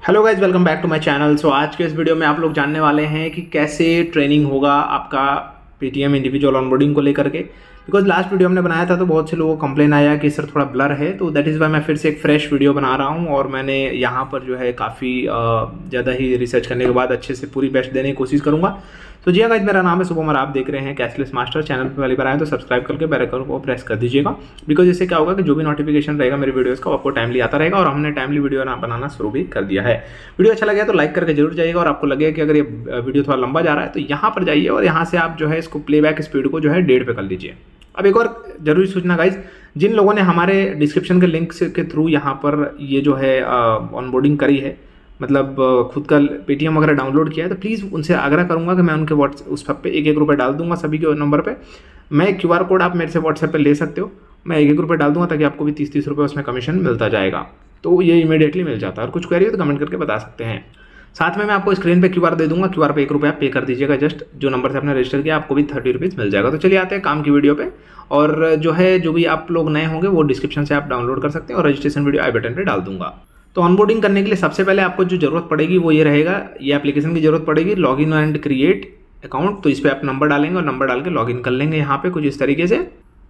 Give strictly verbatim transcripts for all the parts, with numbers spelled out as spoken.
Hello guys, welcome back to my channel. So आज के इस वीडियो में आप लोग जानने वाले हैं कि कैसे ट्रेनिंग होगा आपका पेटीएम इंडिविजुअल ऑनबोर्डिंग को लेकर के। बिकॉज लास्ट वीडियो हमने बनाया था तो बहुत से लोगों को कंप्लेन आया कि सर थोड़ा ब्लर है, तो दैट इज़ वाई मैं फिर से एक फ्रेश वीडियो बना रहा हूँ। और मैंने यहाँ पर जो है काफ़ी ज़्यादा ही रिसर्च करने के बाद अच्छे से पूरी बेस्ट देने की कोशिश करूँगा। तो जी गाइज, मेरा नाम है शुभम और आप देख रहे हैं कैशलेस मास्टर। चैनल पर पहली बार आए तो सब्सक्राइब करके बेल आइकन को प्रेस कर दीजिएगा। बिकॉज इससे क्या होगा कि जो भी नोटिफिकेशन रहेगा मेरे वीडियोस का आपको टाइमली आता रहेगा। और हमने टाइमली वीडियो बनाना शुरू भी कर दिया है। वीडियो अच्छा लगे तो लाइक करके जरूर जाइएगा। और आपको लगेगा कि अगर ये वीडियो थोड़ा लंबा जा रहा है तो यहाँ पर जाइए और यहाँ से आप जो है इसको प्लेबैक स्पीड को जो है डेढ़ पे कर लीजिए। अब एक और जरूरी सूचना गाइज, जिन लोगों ने हमारे डिस्क्रिप्शन के लिंक के थ्रू यहाँ पर ये जो है ऑनबोर्डिंग करी है, मतलब खुद का पेटीएम वगैरह डाउनलोड किया है, तो प्लीज़ उनसे आग्रह करूंगा कि मैं उनके व्हाट्स उस पे एक एक रुपये डाल दूंगा सभी के नंबर पे। मैं क्यू आर कोड आप मेरे से व्हाट्सएप पे ले सकते हो, मैं एक एक रुपये डाल दूंगा ताकि आपको भी तीस तीस रुपये उसमें कमीशन मिलता जाएगा। तो ये इमीडिएटली मिल जाता है। और कुछ क्वेरी हो तो कमेंट करके बता सकते हैं। साथ में मैं आपको स्क्रीन पे क्यू आर दे दूंगा, क्यू आर पे एक रुपया पे कर दीजिएगा। जस्ट जो नंबर से आपने रजिस्टर किया आपको भी थर्टी रुपीज़ मिल जाएगा। तो चलिए आते हैं काम की वीडियो पे। और जो है जो भी आप लोग नए होंगे वो डिस्क्रिप्शन से आप डाउनलोड कर सकते हैं और रजिस्ट्रेशन वीडियो आई बटन पर डाल दूंगा। तो ऑनबोर्डिंग करने के लिए सबसे पहले आपको जो जरूरत पड़ेगी वो ये रहेगा, ये एप्लीकेशन की जरूरत पड़ेगी, लॉगिन एंड क्रिएट अकाउंट। तो इस पर आप नंबर डालेंगे और नंबर डाल के लॉगिन कर लेंगे। यहाँ पे कुछ इस तरीके से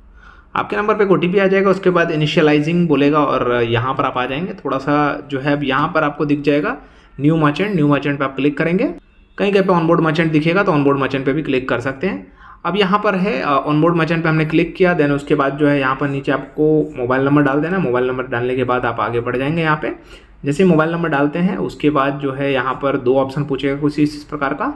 आपके नंबर पे एक ओटीपी आ जाएगा। उसके बाद इनिशियलाइजिंग बोलेगा और यहाँ पर आप आ जाएंगे। थोड़ा सा जो है अब यहाँ पर आपको दिख जाएगा न्यू मर्चेंट। न्यू मर्चेंट पे आप क्लिक करेंगे। कहीं कहीं पे ऑनबोर्ड मर्चेंट दिखेगा तो ऑनबोर्ड मर्चेंट पे भी क्लिक कर सकते हैं। अब यहाँ पर है ऑनबोर्ड मर्चेंट पे हमने क्लिक किया। देन उसके बाद जो है यहाँ पर नीचे आपको मोबाइल नंबर डाल देना। मोबाइल नंबर डालने के बाद आप आगे बढ़ जाएंगे। यहाँ पे जैसे मोबाइल नंबर डालते हैं उसके बाद जो है यहाँ पर दो ऑप्शन पूछेगा कुछ इस प्रकार का,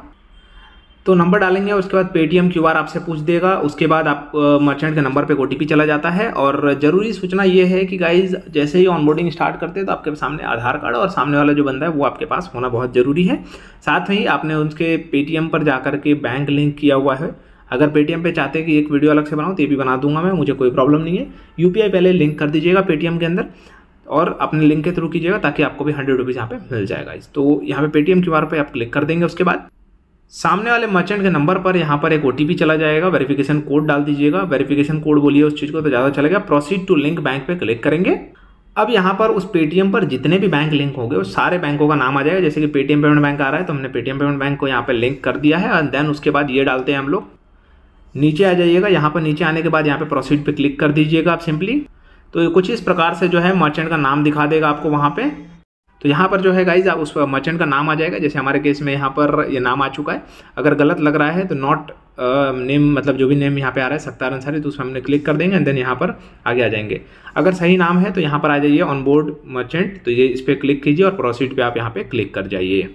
तो नंबर डालेंगे। उसके बाद पेटीएम क्यूआर आपसे पूछ देगा। उसके बाद आप मर्चेंट के नंबर पे ओटीपी चला जाता है। और जरूरी सूचना ये है कि गाइज जैसे ही ऑनबोर्डिंग स्टार्ट करते हैं तो आपके सामने आधार कार्ड और सामने वाला जो बंदा है वो आपके पास होना बहुत जरूरी है। साथ में ही आपने उसके पेटीएम पर जाकर के बैंक लिंक किया हुआ है। अगर पेटीएम पे चाहते हैं कि एक वीडियो अलग से बनाऊँ तो ये भी बना दूंगा मैं, मुझे कोई प्रॉब्लम नहीं है। यूपीआई पहले लिंक कर दीजिएगा पेटीएम के अंदर और अपने लिंक के थ्रू कीजिएगा ताकि आपको भी हंड्रेड रुपीज़ यहाँ पे मिल जाएगा। तो यहाँ पे पेटीएम क्यूआर पे आप क्लिक कर देंगे। उसके बाद सामने वाले मर्चेंट के नंबर पर यहाँ पर एक ओटीपी चला जाएगा। वेरिफिकेशन कोड डाल दीजिएगा। वेरिफिकेशन कोड बोलिए उस चीज़ को तो ज़्यादा चलेगा। प्रोसीड टू लिंक बैंक पे क्लिक करेंगे। अब यहाँ पर उस पेटीएम पर जितने भी बैंक लिंक होंगे उस सारे बैंकों का नाम आ जाएगा। जैसे कि पेटीएम पेमेंट बैंक आ रहा है तो हमने पेटीएम पेमेंट बैंक को यहाँ पे लिंक कर दिया है। और देन उसके बाद ये डालते हैं हम लोग, नीचे आ जाइएगा। यहाँ पर नीचे आने के बाद यहाँ पे प्रोसीड पे क्लिक कर दीजिएगा आप सिंपली। तो कुछ इस प्रकार से जो है मर्चेंट का नाम दिखा देगा आपको वहाँ पे। तो यहाँ पर जो है गाइज उस मर्चेंट का नाम आ जाएगा। जैसे हमारे केस में यहाँ पर ये नाम आ चुका है। अगर गलत लग रहा है तो नॉट नेम, मतलब जो भी नेम यहाँ पे आ रहा है सत्तार अंसारी, तो उसमें हमने क्लिक कर देंगे एंड देन यहाँ पर आगे आ जाएंगे। अगर सही नाम है तो यहाँ पर आ जाइए ऑनबोर्ड मर्चेंट, तो ये इस पर क्लिक कीजिए और प्रोसीड पे आप यहाँ पे क्लिक कर जाइए।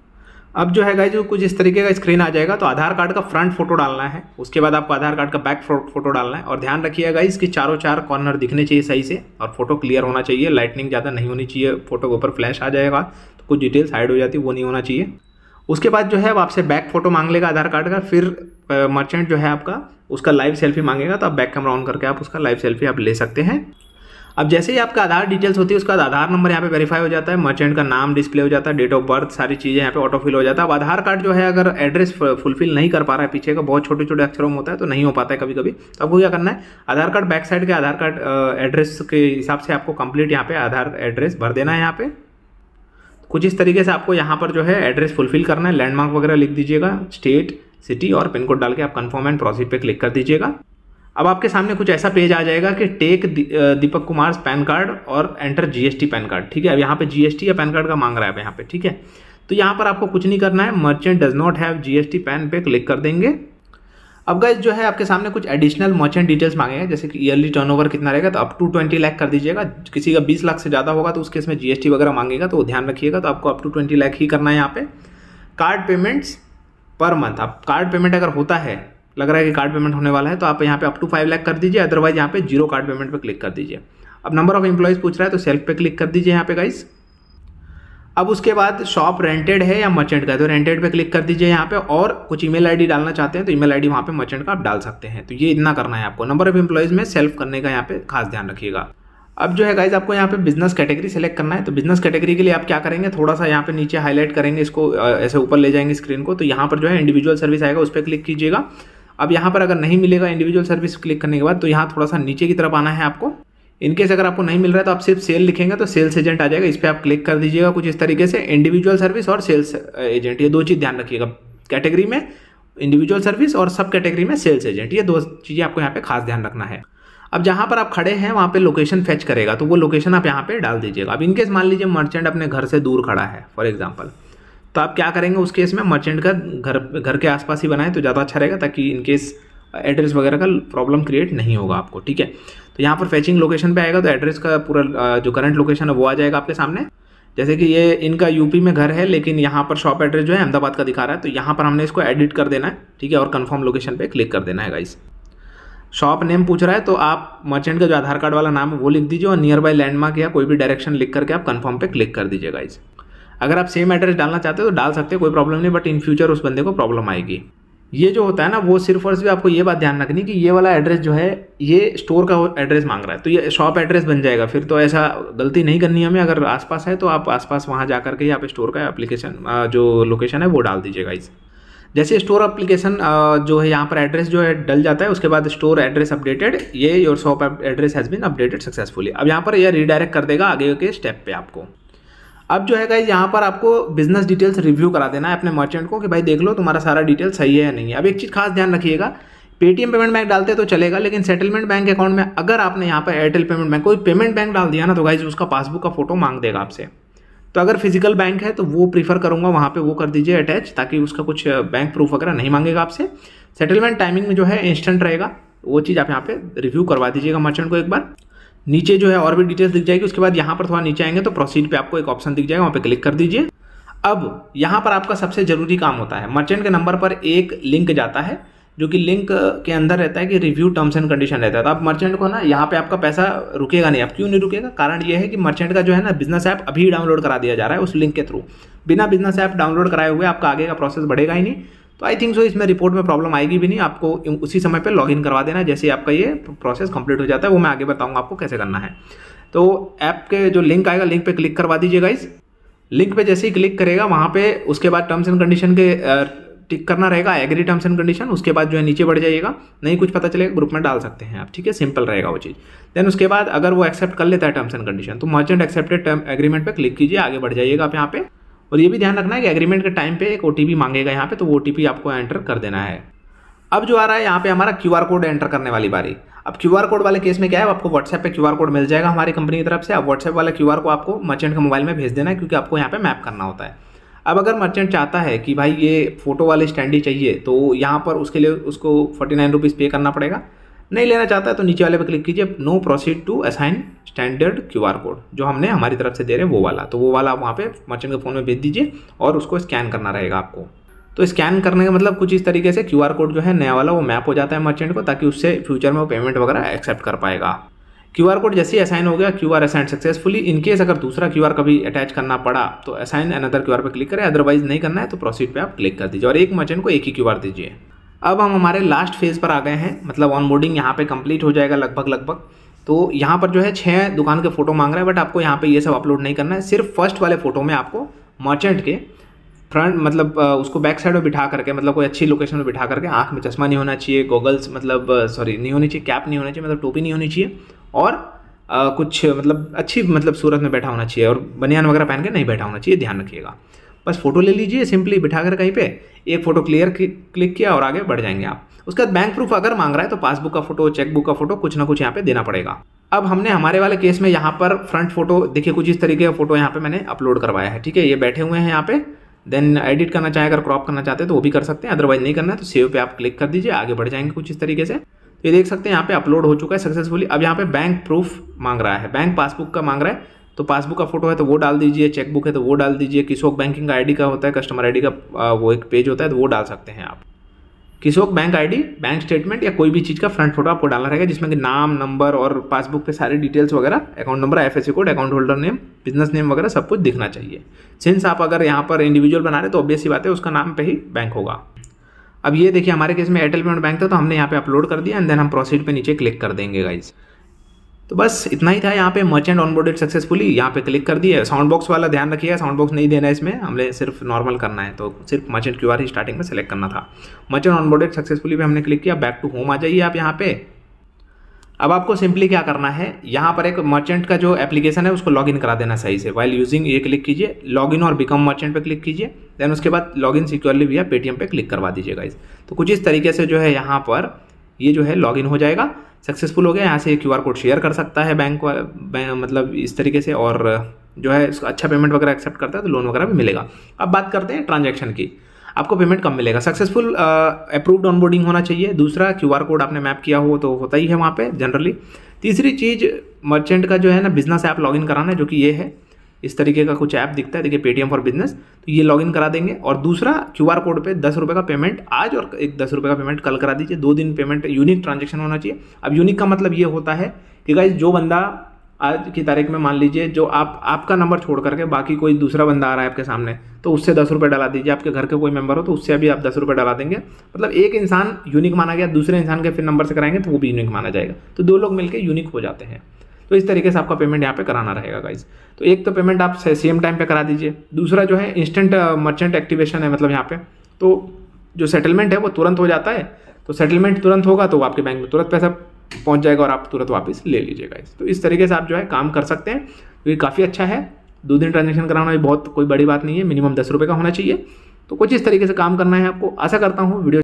अब जो है गाइज कुछ इस तरीके का स्क्रीन आ जाएगा। तो आधार कार्ड का फ्रंट फोटो डालना है। उसके बाद आपको आधार कार्ड का बैक फोटो डालना है। और ध्यान रखिएगा गाइज कि चारों चार कॉर्नर दिखने चाहिए सही से और फोटो क्लियर होना चाहिए। लाइटनिंग ज़्यादा नहीं होनी चाहिए, फोटो के ऊपर फ्लैश आ जाएगा तो कुछ डिटेल्स हाइड हो जाती है, वो नहीं होना चाहिए। उसके बाद जो है अब आपसे बैक फोटो मांग लेगा आधार कार्ड का। फिर मर्चेंट जो है आपका उसका लाइव सेल्फी मांगेगा, तो आप बैक कैमरा ऑन करके आप उसका लाइव सेल्फी आप ले सकते हैं। अब जैसे ही आपका आधार डिटेल्स होती है उसका आधार नंबर यहाँ पे वेरीफाई हो जाता है, मर्चेंट का नाम डिस्प्ले हो जाता है, डेट ऑफ बर्थ, सारी चीज़ें यहाँ पे ऑटो फिल हो जाता है। अब आधार कार्ड जो है अगर एड्रेस फुलफिल नहीं कर पा रहा है, पीछे का बहुत छोटे छोटे अक्षरों में होता है तो नहीं हो पाता है कभी कभी, तो आपको क्या करना है, आधार कार्ड बैक साइड के आधार कार्ड एड्रेस के हिसाब से आपको कंप्लीट यहाँ पे आधार एड्रेस भर देना है। यहाँ पे कुछ इस तरीके से आपको यहाँ पर जो है एड्रेस फुलफिल करना है। लैंडमार्क वगैरह लिख दीजिएगा, स्टेट, सिटी और पिन कोड डाल के आप कन्फर्म एंड प्रोसीड पे क्लिक कर दीजिएगा। अब आपके सामने कुछ ऐसा पेज आ जाएगा कि tech Deepak Kumar PAN card और एंटर जीएसटी पैन कार्ड। ठीक है, अब यहाँ पे जीएसटी या पैन कार्ड का मांग रहा है यहाँ पे। ठीक है, तो यहाँ पर आपको कुछ नहीं करना है। Merchant does not have GST PAN पे क्लिक कर देंगे। अब गाइस जो है आपके सामने कुछ एडिशनल मर्चेंट डिटेल्स मांगेंगे, जैसे कि ईयरली टर्नओवर कितना रहेगा, तो अप टू ट्वेंटी लाख कर दीजिएगा। किसी का बीस लाख से ज़्यादा होगा तो उसके इसमें जीएसटी वगैरह मांगेगा, तो ध्यान रखिएगा। तो आपको अप टू ट्वेंटी लाख ही करना है यहाँ पे। कार्ड पेमेंट्स पर मंथ, अब कार्ड पेमेंट अगर होता है, लग रहा है कि कार्ड पेमेंट होने वाला है, तो आप यहाँ पे अप टू फाइव लाख कर दीजिए। अदरवाइज यहाँ पे जीरो कार्ड पेमेंट पे क्लिक कर दीजिए। अब नंबर ऑफ एम्प्लॉइज पूछ रहा है तो सेल्फ पे क्लिक कर दीजिए यहाँ पे गाइस। अब उसके बाद शॉप रेंटेड है या मर्चेंट का है तो रेंटेड पे क्लिक कर दीजिए यहाँ पे। और कुछ ईमेल आईडी डालना चाहते हैं तो ईमेल आईडी वहाँ पे मर्चेंट का आप डाल सकते हैं। तो ये इतना करना है आपको। नंबर ऑफ एम्प्लॉइज में सेल्फ करने का यहाँ पे खास ध्यान रखिएगा। अब जो है गाइज आपको यहाँ पे बिजनेस कैटेगरी सेलेक्ट करना है। तो बिजनेस कैटेगरी के लिए आप क्या करेंगे, थोड़ा सा यहाँ पे नीचे हाईलाइट करेंगे, इसको ऐसे ऊपर ले जाएंगे स्क्रीन को। तो यहाँ पर जो है इंडिविजुअल सर्विस आएगा, उस पर क्लिक कीजिएगा। अब यहाँ पर अगर नहीं मिलेगा इंडिविजुअल सर्विस क्लिक करने के बाद, तो यहाँ थोड़ा सा नीचे की तरफ आना है आपको। इनकेस अगर आपको नहीं मिल रहा है तो आप सिर्फ सेल लिखेंगे तो सेल्स एजेंट आ जाएगा, इस पर आप क्लिक कर दीजिएगा कुछ इस तरीके से। इंडिविजुअल सर्विस और सेल्स एजेंट, ये दो चीज़ ध्यान रखिएगा, कैटेगरी में इंडिविजुअल सर्विस और सब कैटेगरी में सेल्स एजेंट, ये दो चीज़ें आपको यहाँ पे खास ध्यान रखना है। अब जहाँ पर आप खड़े हैं वहाँ पे लोकेशन फेच करेगा, तो वो लोकेशन आप यहाँ पे डाल दीजिएगा। अब इनकेस मान लीजिए मर्चेंट अपने घर से दूर खड़ा है फॉर एग्जांपल, तो आप क्या करेंगे उस केस में मर्चेंट का घर घर के आसपास ही बनाएं तो ज़्यादा अच्छा रहेगा, ताकि इनकेस एड्रेस वगैरह का प्रॉब्लम क्रिएट नहीं होगा आपको, ठीक है। तो यहाँ पर फेचिंग लोकेशन पे आएगा तो एड्रेस का पूरा जो करंट लोकेशन है वो आ जाएगा आपके सामने। जैसे कि ये इनका यूपी में घर है लेकिन यहाँ पर शॉप एड्रेस जो है अहमदाबाद का दिखा रहा है, तो यहाँ पर हमने इसको एडिट कर देना है, ठीक है, और कंफर्म लोकेशन पे क्लिक कर देना है गाइस। शॉप नेम पूछ रहा है तो आप मर्चेंट का जो आधार कार्ड वाला नाम है वो लिख दीजिए और नियर बाय लैंडमार्क या कोई भी डायरेक्शन लिख करके आप कंफर्म पे क्लिक कर दीजिए गाइस। अगर आप सेम एड्रेस डालना चाहते हो तो डाल सकते हो, कोई प्रॉब्लम नहीं, बट इन फ्यूचर उस बंदे को प्रॉब्लम आएगी। ये जो होता है ना वो सिर्फ और सिर्फ आपको ये बात ध्यान रखनी कि ये वाला एड्रेस जो है ये स्टोर का एड्रेस मांग रहा है, तो ये शॉप एड्रेस बन जाएगा। फिर तो ऐसा गलती नहीं करनी हमें, अगर आसपास है तो आप आसपास वहाँ जा करके यहाँ पे स्टोर का एप्लीकेशन जो लोकेशन है वो डाल दीजिएगा इस। जैसे स्टोर एप्लीकेशन जो है यहाँ पर एड्रेस जो है डल जाता है, उसके बाद स्टोर एड्रेस अपडेटेड, ये your shop address has been updated successfully. अब यहाँ पर यह रीडायरेक्ट कर देगा आगे के स्टेप पे आपको। अब जो है गाइस यहाँ पर आपको बिजनेस डिटेल्स रिव्यू करा देना है अपने मर्चेंट को कि भाई देख लो तुम्हारा सारा डिटेल सही है या नहीं है। अब एक चीज़ खास ध्यान रखिएगा, पेटीएम पेमेंट बैंक डालते तो चलेगा, लेकिन सेटलमेंट बैंक अकाउंट में अगर आपने यहाँ पर एयरटेल पेमेंट बैंक कोई पेमेंट बैंक डाल दिया ना तो गाइस उसका पासबुक का फोटो मांग देगा आपसे। तो अगर फिजिकल बैंक है तो वो प्रीफर करूँगा वहाँ पे वो कर दीजिए अटैच, ताकि उसका कुछ बैंक प्रूफ वगैरह नहीं मांगेगा आपसे। सेटलमेंट टाइमिंग में जो है इंस्टेंट रहेगा, वो चीज़ आप यहाँ पे रिव्यू करवा दीजिएगा मर्चेंट को एक बार। नीचे जो है और भी डिटेल्स दिख जाएगी, उसके बाद यहाँ पर थोड़ा नीचे आएंगे तो प्रोसीड पे आपको एक ऑप्शन दिख जाएगा, वहाँ पे क्लिक कर दीजिए। अब यहाँ पर आपका सबसे जरूरी काम होता है, मर्चेंट के नंबर पर एक लिंक जाता है जो कि लिंक के अंदर रहता है कि रिव्यू टर्म्स एंड कंडीशन रहता है। तो आप मर्चेंट को ना यहाँ पे आपका पैसा रुकेगा नहीं। अब क्यों नहीं रुकेगा, कारण ये है कि मर्चेंट का जो है ना बिजनेस ऐप अभी डाउनलोड करा दिया जा रहा है उस लिंक के थ्रू। बिना बिजनेस ऐप डाउनलोड कराए हुए आपका आगे का प्रोसेस बढ़ेगा ही नहीं। तो आई थिंक सो इसमें रिपोर्ट में प्रॉब्लम आएगी भी नहीं, आपको उसी समय पे लॉगिन करवा देना है जैसे आपका ये प्रोसेस कंप्लीट हो जाता है। वो मैं आगे बताऊंगा आपको कैसे करना है। तो ऐप के जो लिंक आएगा लिंक पे क्लिक करवा दीजिएगा। इस लिंक पे जैसे ही क्लिक करेगा वहाँ पे उसके बाद टर्म्स एंड कंडीशन के टिक करना रहेगा, एग्री टर्म्स एंड कंडीशन। उसके बाद जो है नीचे बढ़ जाइएगा, नहीं कुछ पता चलेगा ग्रुप में डाल सकते हैं आप, ठीक है, सिंपल रहेगा वो चीज़। देन उसके बाद अगर वो एक्सेप्ट कर लेता है टर्म्स एंड कंडीशन तो मर्चेंट एक्सेप्टेड टर्म एग्रीमेंट पे क्लिक कीजिए, आगे बढ़ जाइएगा आप यहाँ पे। और ये भी ध्यान रखना है कि एग्रीमेंट के टाइम पे एक ओटीपी मांगेगा यहाँ पे, तो वो ओटीपी आपको एंटर कर देना है। अब जो आ रहा है यहाँ पे हमारा क्यूआर कोड एंटर करने वाली बारी। अब क्यूआर कोड वाले केस में क्या है, आपको व्हाट्सएप पे क्यूआर कोड मिल जाएगा हमारी कंपनी की तरफ से। अब व्हाट्सएप वाला क्यूआर को आपको मर्चेंट के मोबाइल में भेज देना है, क्योंकि आपको यहाँ पे मैप करना होता है। अब अगर मर्चेंट चाहता है कि भाई ये फोटो वाली स्टैंडी चाहिए तो यहाँ पर उसके लिए उसको फोर्टी नाइन रुपीज़ पे करना पड़ेगा। नहीं लेना चाहता है तो नीचे वाले पे क्लिक कीजिए, no proceed to assign standard QR code, जो हमने हमारी तरफ से दे रहे हैं वो वाला। तो वो वाला वहाँ पे मर्चेंट के फ़ोन में भेज दीजिए और उसको स्कैन करना रहेगा आपको। तो स्कैन करने का मतलब कुछ इस तरीके से क्यूआर कोड जो है नया वाला वो मैप हो जाता है मर्चेंट को, ताकि उससे फ्यूचर में वो पेमेंट वगैरह एक्सेप्ट कर पाएगा। क्यूआर कोड जैसे ही असाइन हो गया, क्यूआर असाइन सक्सेसफुली। इनकेस अगर दूसरा क्यूआर कभी अटैच करना पड़ा तो असाइन अनदर क्यूआर पे क्लिक करें, अदरवाइज नहीं करना है तो प्रोसीड पे आप क्लिक कर दीजिए और एक मर्चेंट को एक ही क्यूआर दीजिए। अब हम हमारे लास्ट फेज पर आ गए हैं, मतलब ऑनबोर्डिंग यहाँ पे कंप्लीट हो जाएगा लगभग लगभग। तो यहाँ पर जो है छः दुकान के फोटो मांग रहा है, बट आपको यहाँ पे ये सब अपलोड नहीं करना है। सिर्फ फर्स्ट वाले फोटो में आपको मर्चेंट के फ्रंट मतलब उसको बैक साइड में बिठा करके, मतलब कोई अच्छी लोकेशन में बिठा करके, आँख में चश्मा नहीं होना चाहिए, गॉगल्स मतलब सॉरी नहीं होनी चाहिए, कैप नहीं होना चाहिए, मतलब टोपी नहीं होनी चाहिए, और आ, कुछ मतलब अच्छी मतलब सूरत में बैठा होना चाहिए, और बनियान वगैरह पहन के नहीं बैठा होना चाहिए, ध्यान रखिएगा। बस फोटो ले लीजिए सिंपली बिठा कर कहीं पे, एक फोटो क्लियर क्लिक किया और आगे बढ़ जाएंगे आप। उसके बाद बैंक प्रूफ अगर मांग रहा है तो पासबुक का फोटो, चेकबुक का फोटो, कुछ ना कुछ यहाँ पे देना पड़ेगा। अब हमने हमारे वाले केस में यहाँ पर फ्रंट फोटो देखिए कुछ इस तरीके का फोटो यहाँ पे मैंने अपलोड करवाया है, ठीक है। ये बैठे हुए हैं यहाँ पे। देन एडिट करना चाहे अगर क्रॉप करना चाहते हैं तो वो भी कर सकते हैं, अदरवाइज नहीं करना है तो सेव पे आप क्लिक कर दीजिए, आगे बढ़ जाएंगे कुछ इस तरीके से। ये देख सकते हैं यहाँ पे अपलोड हो चुका है सक्सेसफुली। अब यहाँ पे बैंक प्रूफ मांग रहा है, बैंक पासबुक का मांग रहा है, तो पासबुक का फोटो है तो वो डाल दीजिए, चेकबुक है तो वो डाल दीजिए, किसोक बैंकिंग का आईडी का होता है, कस्टमर आईडी का वो एक पेज होता है तो वो डाल सकते हैं आप। किसोक बैंक आईडी, बैंक स्टेटमेंट या कोई भी चीज़ का फ्रंट फोटो आपको डालना रहेगा, जिसमें कि नाम, नंबर और पासबुक पे सारी डिटेल्स वगैरह, account number, IFSC code, account holder name, business name वगैरह सब कुछ दिखना चाहिए। सिंस आप अगर यहाँ पर इंडिविजुअल बना रहे तो ऑब्वियस सी बात है उसका नाम पे ही बैंक होगा। अब ये देखिए हमारे केस में एयरटेल पेमेंट बैंक था तो हमने यहाँ पे अपलोड कर दिया, एंड देन हम प्रोसीड पे नीचे क्लिक कर देंगे गाइज। तो बस इतना ही था यहाँ पे, मर्चेंट ऑनबोर्डेड सक्सेसफुली, यहाँ पे क्लिक कर दिए। साउंड बॉक्स वाला ध्यान रखिएगा, साउंड बॉक्स नहीं देना है इसमें, हमने सिर्फ नॉर्मल करना है, तो सिर्फ मर्चेंट क्यूआर ही स्टार्टिंग में सेलेक्ट करना था। मर्चेंट ऑनबोर्डेड सक्सेसफुली पे हमने क्लिक किया, बैक टू होम आ जाइए आप यहाँ पे। अब आपको सिंपली क्या करना है, यहाँ पर एक मर्चेंट का जो एप्लीकेशन है उसको लॉगिन करा देना सही से। वाइल यूजिंग ये क्लिक कीजिए, लॉगिन और बिकम मर्चेंट पे क्लिक कीजिए, देन उसके बाद लॉगिन सिक्योरली विया पेटीएम पे क्लिक करवा दीजिएगा गाइस। तो कुछ इस तरीके से जो है यहाँ पर ये जो है लॉगिन हो जाएगा, सक्सेसफुल हो गया। यहाँ से क्यू आर कोड शेयर कर सकता है बैंक, बैंक मतलब इस तरीके से, और जो है इसका अच्छा पेमेंट वगैरह एक्सेप्ट करता है तो लोन वगैरह भी मिलेगा। अब बात करते हैं ट्रांजैक्शन की, आपको पेमेंट कब मिलेगा। सक्सेसफुल अप्रूव्ड ऑनबोर्डिंग होना चाहिए। दूसरा, क्यूआर कोड आपने मैप किया हो तो होता ही है वहाँ पे जनरली। तीसरी चीज़, मर्चेंट का जो है ना बिजनेस ऐप लॉगिन कराना है, जो कि ये है, इस तरीके का कुछ ऐप दिखता है, देखिए पेटीएम फॉर बिजनेस, तो ये लॉगिन करा देंगे। और दूसरा, क्यूआर कोड पे दस रुपये का पेमेंट आज और एक दस रुपये का पेमेंट कल करा दीजिए। दो दिन पेमेंट, यूनिक ट्रांजेक्शन होना चाहिए। अब यूनिक का मतलब ये होता है कि गाइस जो बंदा आज की तारीख में, मान लीजिए जो आप आपका नंबर छोड़ करके बाकी कोई दूसरा बंदा आ रहा है आपके सामने, तो उससे दस रुपये डला दीजिए। आपके घर के कोई मेंबर हो तो उससे अभी आप दस रुपये डला देंगे, मतलब एक इंसान यूनिक माना गया, दूसरे इंसान के फिर नंबर से कराएंगे तो वो भी यूनिक माना जाएगा, तो दो लोग मिलकर यूनिक हो जाते हैं। तो इस तरीके से आपका पेमेंट यहाँ पे कराना रहेगा गाइज। तो एक तो पेमेंट आप सेम टाइम पे करा दीजिए। दूसरा जो है इंस्टेंट मर्चेंट एक्टिवेशन है, मतलब यहाँ पे तो जो सेटलमेंट है वो तुरंत हो जाता है। तो सेटलमेंट तुरंत होगा तो आपके बैंक में तुरंत पैसा पहुंच जाएगा और आप तुरंत वापस ले लीजिएगा। तो इस तरीके से आप जो है काम कर सकते हैं। तो ये काफ़ी अच्छा है। दो दिन ट्रांजेक्शन कराना भी बहुत कोई बड़ी बात नहीं है, मिनिमम दस रुपये का होना चाहिए। तो कुछ इस तरीके से काम करना है आपको। आशा करता हूँ वीडियो